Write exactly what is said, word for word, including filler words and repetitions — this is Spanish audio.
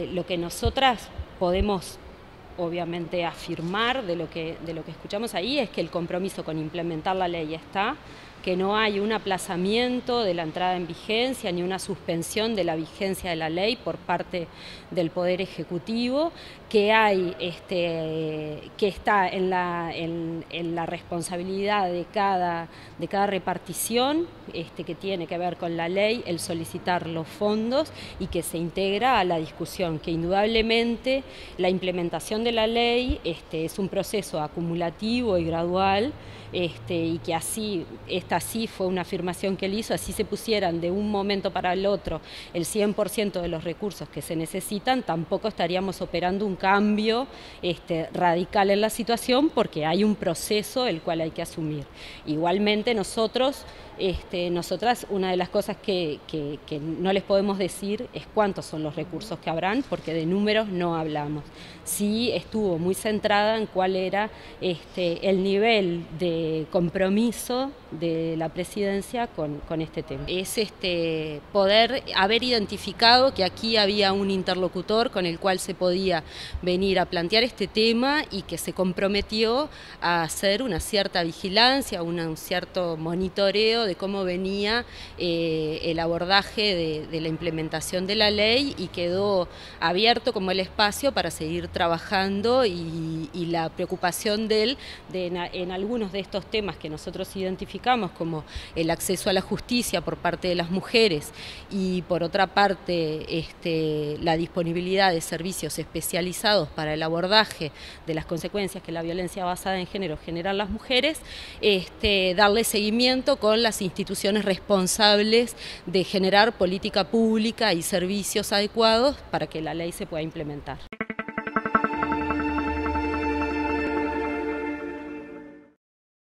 lo que nosotras podemos obviamente afirmar de lo que, de lo que escuchamos ahí es que el compromiso con implementar la ley está, que no hay un aplazamiento de la entrada en vigencia ni una suspensión de la vigencia de la ley por parte del Poder Ejecutivo, que hay este, que está en la, en, en la responsabilidad de cada, de cada repartición este, que tiene que ver con la ley el solicitar los fondos y que se integra a la discusión, que indudablemente la implementación de la ley este, es un proceso acumulativo y gradual. Este, y que así, esta sí fue una afirmación que él hizo, así se pusieran de un momento para el otro el cien por ciento de los recursos que se necesitan, tampoco estaríamos operando un cambio este, radical en la situación, porque hay un proceso el cual hay que asumir. Igualmente nosotros, este, nosotras, una de las cosas que, que, que no les podemos decir es cuántos son los recursos que habrán, porque de números no hablamos. Sí estuvo muy centrada en cuál era este, el nivel de compromiso de la presidencia con, con este tema. Es este, poder haber identificado que aquí había un interlocutor con el cual se podía venir a plantear este tema y que se comprometió a hacer una cierta vigilancia, una, un cierto monitoreo de cómo venía eh, el abordaje de, de la implementación de la ley, y quedó abierto como el espacio para seguir trabajando y, y la preocupación de él de en, en algunos de estos temas que nosotros identificamos, como el acceso a la justicia por parte de las mujeres y por otra parte este, la disponibilidad de servicios especializados para el abordaje de las consecuencias que la violencia basada en género genera en las mujeres, este, darle seguimiento con las instituciones responsables de generar política pública y servicios adecuados para que la ley se pueda implementar.